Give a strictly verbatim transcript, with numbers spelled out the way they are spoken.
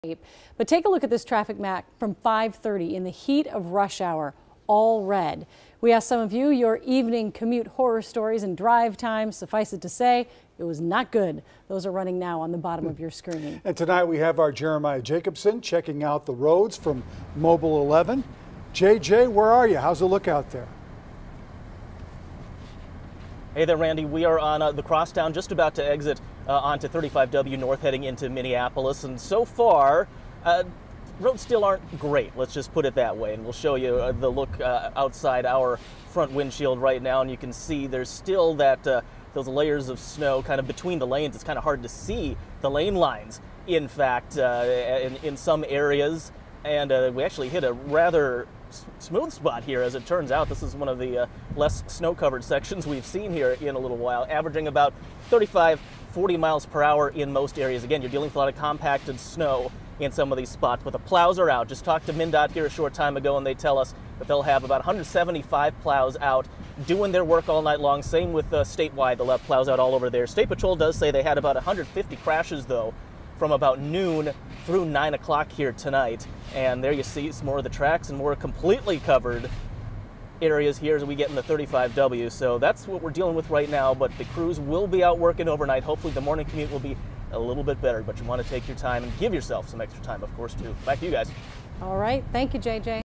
But take a look at this traffic map from five thirty in the heat of rush hour, all red. We asked some of you your evening commute horror stories and drive times. Suffice it to say, it was not good. Those are running now on the bottom of your screen. And tonight we have our Jeremiah Jacobson checking out the roads from Mobile eleven. J J, where are you? How's the look out there? Hey there, Randy. We are on uh, the crosstown, just about to exit uh, onto thirty-five W North, heading into Minneapolis. And so far, uh, roads still aren't great. Let's just put it that way. And we'll show you uh, the look uh, outside our front windshield right now. And you can see there's still that uh, those layers of snow kind of between the lanes. It's kind of hard to see the lane lines, in fact, uh, in, in some areas. And uh, we actually hit a rather smooth spot here. As it turns out, this is one of the uh, less snow-covered sections we've seen here in a little while, averaging about thirty-five, forty miles per hour in most areas. Again, you're dealing with a lot of compacted snow in some of these spots, but the plows are out. Just talked to MnDOT here a short time ago, and they tell us that they'll have about one hundred seventy-five plows out doing their work all night long. Same with uh, statewide, they'll have plows out all over there. State Patrol does say they had about one hundred fifty crashes, though, from about noon through nine o'clock here tonight. And there you see some more of the tracks and more completely covered areas here as we get in the thirty-five W. So that's what we're dealing with right now, but the crews will be out working overnight. Hopefully the morning commute will be a little bit better, but you want to take your time and give yourself some extra time, of course, too. Back to you guys. All right. Thank you, J J.